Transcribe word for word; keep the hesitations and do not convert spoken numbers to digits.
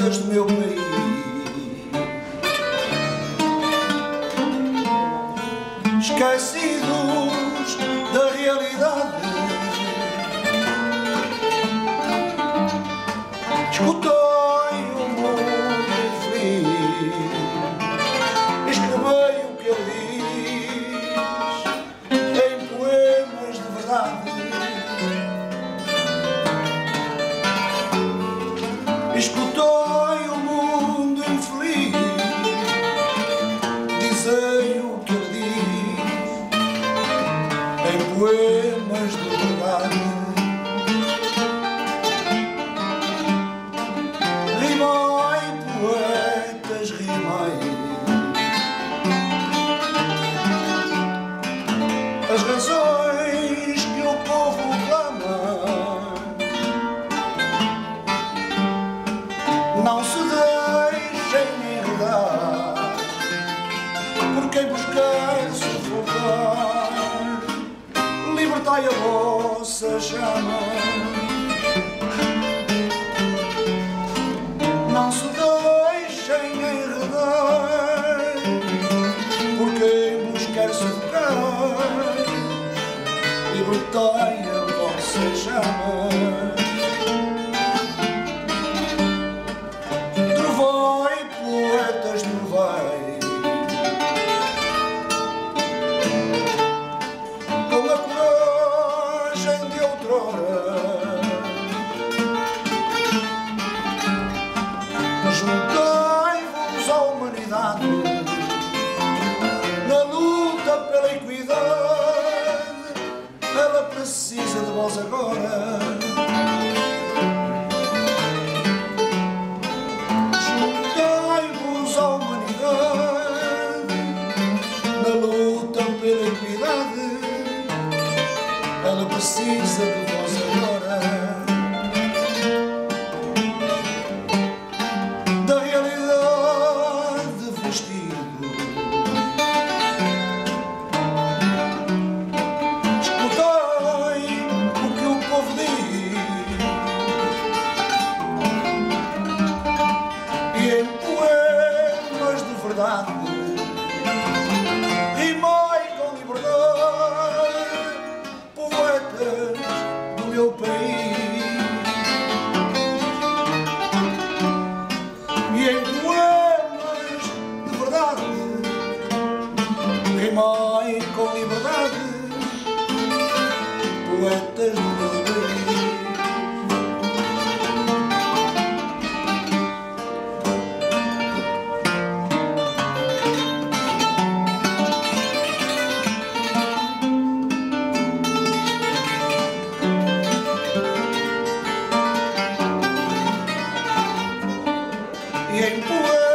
poetas do meu país, esquecidos da realidade, escutei o mundo infeliz, escrevei o que ele diz em poemas de verdade. Escutei o mundo infeliz dizer o que ele diz em poemas de verdade. Rimai, poetas, rimai as razões que o povo clama. Não se deixem enredar por quem buscar sufocar. Libertai a vossa chama. Não se deixem enredar por quem buscar sufocar. Libertai a vossa chama. Poetas, trovai com a coragem de outrora, juntai-vos à humanidade na luta pela equidade. Ela precisa de vós agora. Ela precisa de vós agora. Da realidade vestido, escutai o que o povo diz e em poemas de verdade rimai com liberdade, poetas do meu país. E em poemas de verdade rimai com liberdade, poetas do meu país. E em poemas